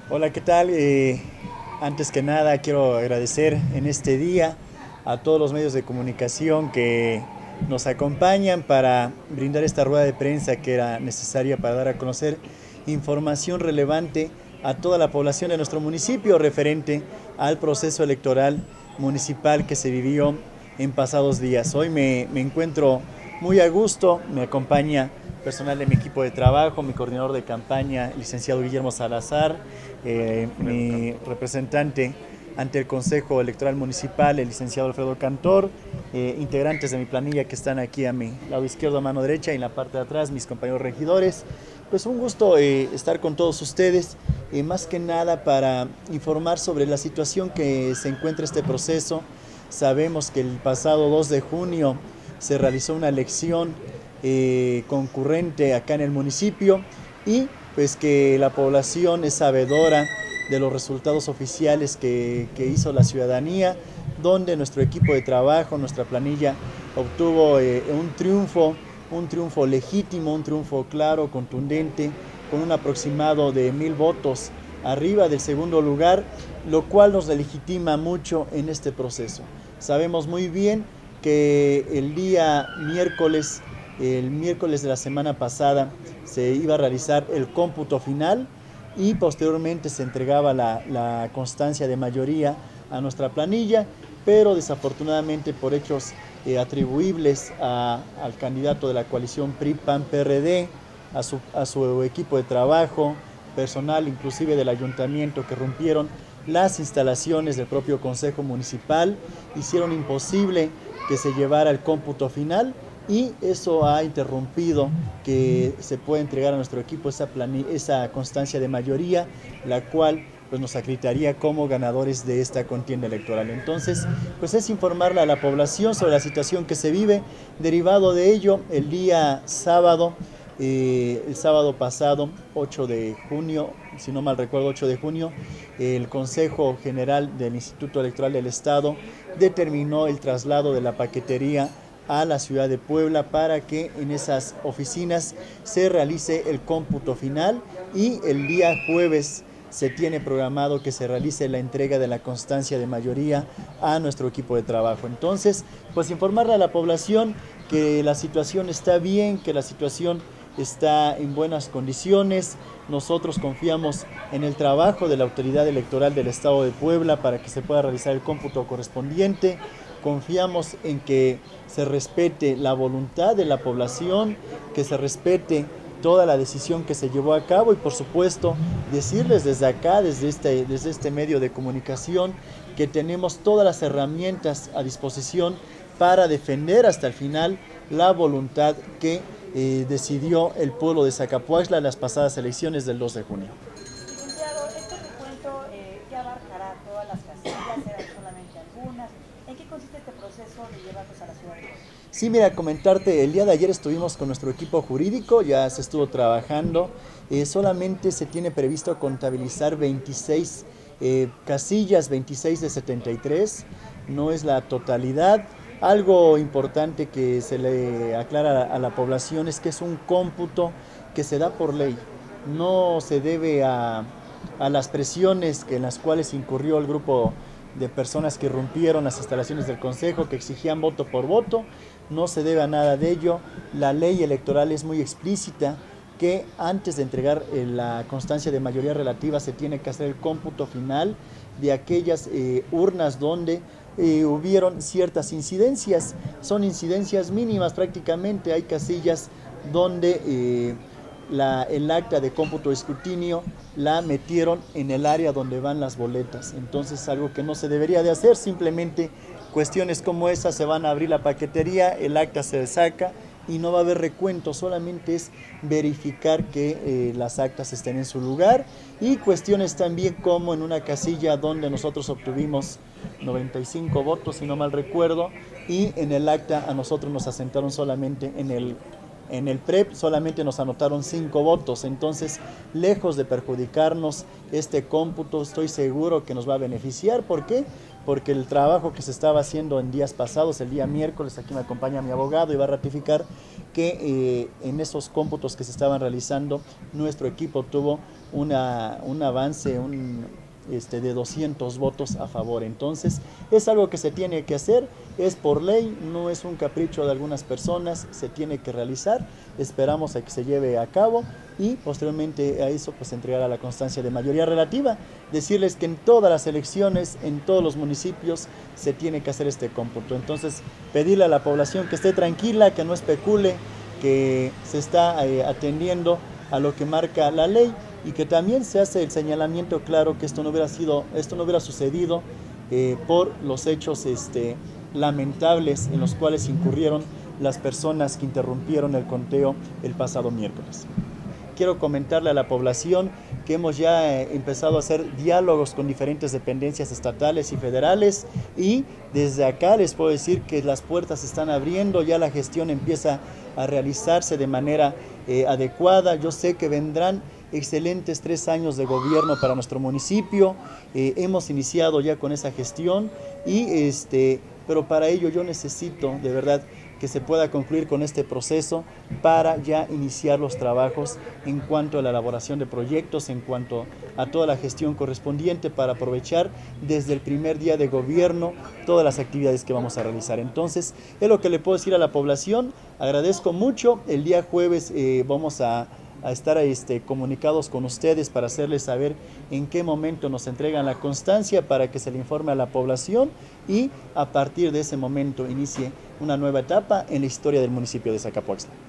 Hola, ¿qué tal? Antes que nada quiero agradecer en este día a todos los medios de comunicación que nos acompañan para brindar esta rueda de prensa que era necesaria para dar a conocer información relevante a toda la población de nuestro municipio referente al proceso electoral municipal que se vivió en pasados días. Hoy me encuentro muy a gusto, me acompaña personal de mi equipo de trabajo, mi coordinador de campaña, el licenciado Guillermo Salazar, mi representante ante el Consejo Electoral Municipal, el licenciado Alfredo Cantor, integrantes de mi planilla que están aquí a mi lado izquierdo, a mano derecha, y en la parte de atrás, mis compañeros regidores. Pues un gusto estar con todos ustedes, más que nada para informar sobre la situación que se encuentra este proceso. Sabemos que el pasado 2 de junio se realizó una elección concurrente acá en el municipio y pues que la población es sabedora de los resultados oficiales que hizo la ciudadanía, donde nuestro equipo de trabajo, nuestra planilla obtuvo un triunfo legítimo, un triunfo claro, contundente, con un aproximado de 1000 votos arriba del segundo lugar, lo cual nos legitima mucho en este proceso. Sabemos muy bien que el miércoles de la semana pasada, se iba a realizar el cómputo final y posteriormente se entregaba la constancia de mayoría a nuestra planilla, pero desafortunadamente por hechos atribuibles al candidato de la coalición PRI-PAN-PRD, a su equipo de trabajo, personal inclusive del ayuntamiento, que rompieron las instalaciones del propio Consejo Municipal, hicieron imposible que se llevara el cómputo final y eso ha interrumpido que se pueda entregar a nuestro equipo esa constancia de mayoría, la cual pues nos acreditaría como ganadores de esta contienda electoral. Entonces, pues es informarle a la población sobre la situación que se vive. Derivado de ello, el sábado pasado, 8 de junio, si no mal recuerdo, 8 de junio, el Consejo General del Instituto Electoral del Estado determinó el traslado de la paquetería a la ciudad de Puebla para que en esas oficinas se realice el cómputo final y el día jueves se tiene programado que se realice la entrega de la constancia de mayoría a nuestro equipo de trabajo. Entonces, pues informarle a la población que la situación está bien, que la situación está en buenas condiciones. Nosotros confiamos en el trabajo de la autoridad electoral del Estado de Puebla para que se pueda realizar el cómputo correspondiente. Confiamos en que se respete la voluntad de la población, que se respete toda la decisión que se llevó a cabo y por supuesto decirles desde acá, desde este medio de comunicación, que tenemos todas las herramientas a disposición para defender hasta el final la voluntad que decidió el pueblo de Zacapuaxtla en las pasadas elecciones del 2 de junio. Licenciado, este recuento ya abarcará todas las casillas, serán solamente algunas. ¿En qué consiste este proceso de llevarlos a la ciudad de Puebla? Sí, mira, comentarte, el día de ayer estuvimos con nuestro equipo jurídico, ya se estuvo trabajando, solamente se tiene previsto contabilizar 26 casillas, 26 de 73, no es la totalidad. Algo importante que se le aclara a la población es que es un cómputo que se da por ley, no se debe a las presiones en las cuales incurrió el grupo de personas que irrumpieron las instalaciones del Consejo, que exigían voto por voto. No se debe a nada de ello. La ley electoral es muy explícita que antes de entregar la constancia de mayoría relativa se tiene que hacer el cómputo final de aquellas urnas donde hubieron ciertas incidencias. Son incidencias mínimas prácticamente. Hay casillas donde el acta de cómputo de escrutinio la metieron en el área donde van las boletas. Entonces algo que no se debería de hacer, simplemente cuestiones como esas, se van a abrir la paquetería, el acta se saca y no va a haber recuento, solamente es verificar que las actas estén en su lugar, y cuestiones también como en una casilla donde nosotros obtuvimos 95 votos, si no mal recuerdo, y en el acta a nosotros nos asentaron solamente en el PREP solamente nos anotaron 5 votos, entonces lejos de perjudicarnos este cómputo, estoy seguro que nos va a beneficiar. ¿Por qué? porque el trabajo que se estaba haciendo en días pasados, el día miércoles, aquí me acompaña mi abogado y va a ratificar que en esos cómputos que se estaban realizando, nuestro equipo tuvo un avance, de 200 votos a favor. Entonces es algo que se tiene que hacer, es por ley, no es un capricho de algunas personas, se tiene que realizar. Esperamos a que se lleve a cabo y posteriormente a eso pues entregar la constancia de mayoría relativa. Decirles que en todas las elecciones, en todos los municipios se tiene que hacer este cómputo. Entonces pedirle a la población que esté tranquila, que no especule, que se está atendiendo a lo que marca la ley, y que también se hace el señalamiento claro que esto no hubiera sucedido por los hechos lamentables en los cuales incurrieron las personas que interrumpieron el conteo el pasado miércoles. Quiero comentarle a la población que hemos ya empezado a hacer diálogos con diferentes dependencias estatales y federales, y desde acá les puedo decir que las puertas se están abriendo, ya la gestión empieza a realizarse de manera adecuada. Yo sé que vendrán excelentes 3 años de gobierno para nuestro municipio. Hemos iniciado ya con esa gestión pero para ello yo necesito de verdad que se pueda concluir con este proceso para ya iniciar los trabajos en cuanto a la elaboración de proyectos, en cuanto a toda la gestión correspondiente, para aprovechar desde el primer día de gobierno todas las actividades que vamos a realizar. Entonces, es lo que le puedo decir a la población. Agradezco mucho. El día jueves vamos a estar comunicados con ustedes para hacerles saber en qué momento nos entregan la constancia, para que se le informe a la población y a partir de ese momento inicie una nueva etapa en la historia del municipio de Zacapoaxtla.